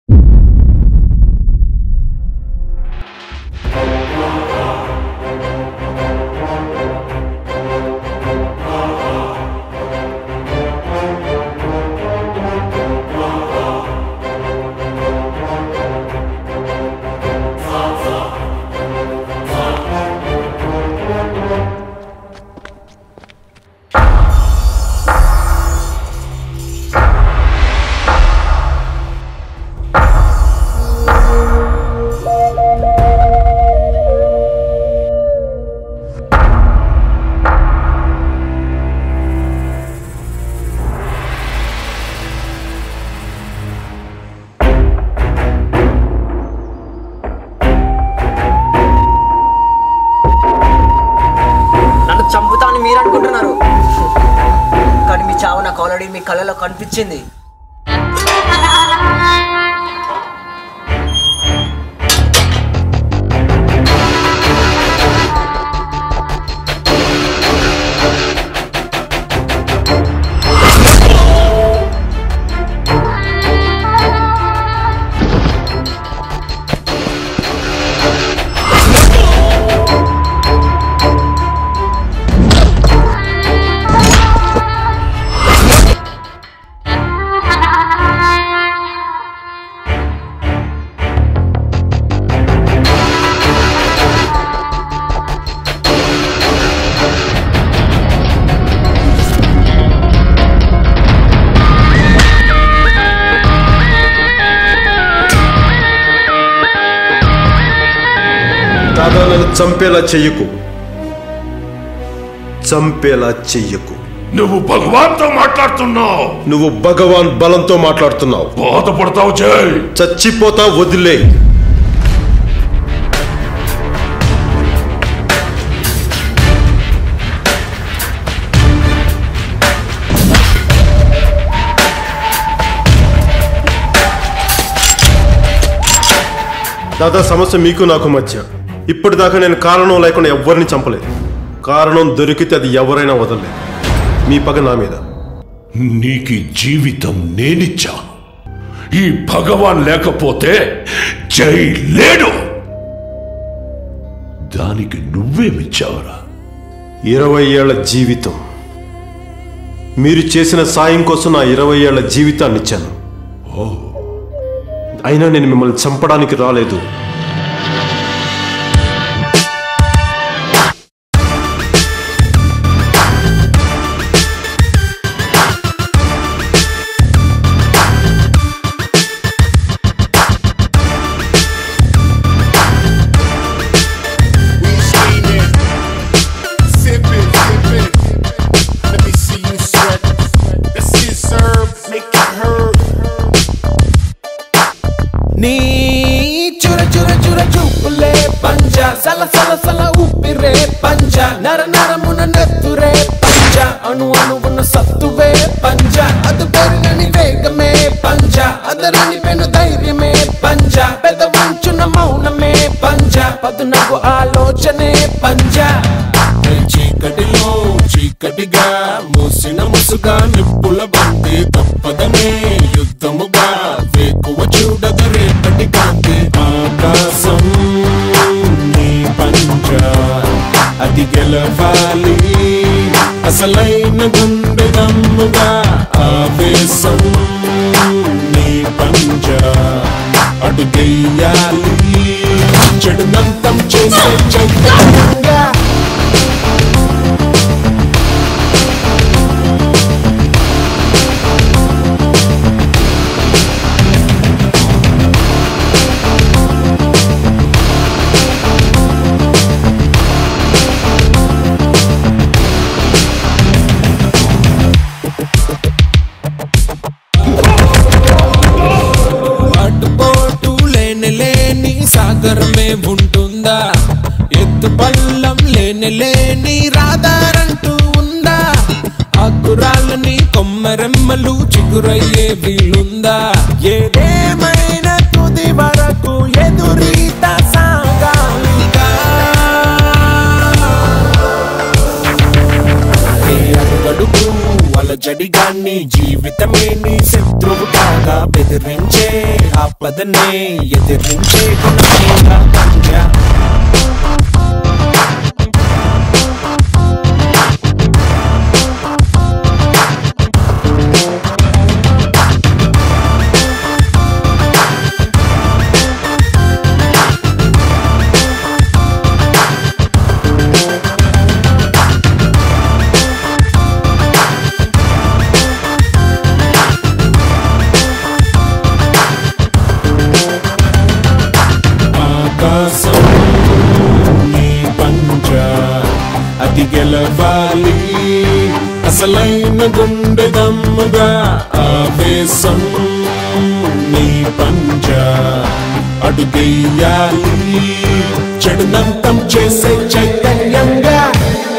మీ కళ్ళలో కనిపించింది. చంపేలా చెయ్యకు, చంపేలా చెయ్యకు. నువ్వు భగవాన్తో మాట్లాడుతున్నావు. నువ్వు భగవాన్ బలంతో మాట్లాడుతున్నావు. బాధపడతావు జై. చచ్చిపోతా వదిలే. దాదా సమస్య మీకు నాకు మధ్య. ఇప్పటిదాకా నేను కారణం లేకుండా ఎవరిని చంపలేదు. కారణం దొరికితే అది ఎవరైనా వదలలేదు. మీ పగ నా మీద. నీకు జీవితం నేనిచ్చాను. ఈ భగవాన్ లేకపోతే జై లేడు. దానికి నువ్వేమిచ్చావురా? 20 ఏళ్ల జీవితం. మీరు చేసిన సాయం కోసం నా 20 ఏళ్ల జీవితాన్ని ఇచ్చాను. అయినా నేను మిమ్మల్ని చంపడానికి రాలేదు. ఆలోచనే పంజా. చీకటిలో చీకటిగా మూసిన ముసుగా నిప్పుల బంతి తప్పదనే యుద్ధముగా వేకువ చూడద రేపటి కాంతి. ఆకాశం నీ పంజా, అది గెలవాలి అసలైన గుండె దమ్ముగా. ఆవేశం నీ పంజా, అడుగెయ్యాలి చెడునంతం చేసే చైతన్యంగా. సాగరమే ఉంటుందా? ఎత్తు పల్లం లేని లేని రాదారంటూ ఉందా? ఆకురాళ్ళని కొమ్మరెమ్మలు చిగురయ్యే వీలుందా? ఏదేమైనా తుది వరకు ఎదురీత సాగాలిగా. ఏ అడుగడుగు అలజడిగాన్ని జీవితమే నీ శత్రువు కాగా ఎదిరించే ఆపదనే ఎదిరించే గుణమేగా పంజా. అది గెలవాలి అసలైన గుండె దమ్ముగా ఆవేశం నీ పంజా అడుగెయ్యాలి చెడునంతం చేసే చైతన్యంగా.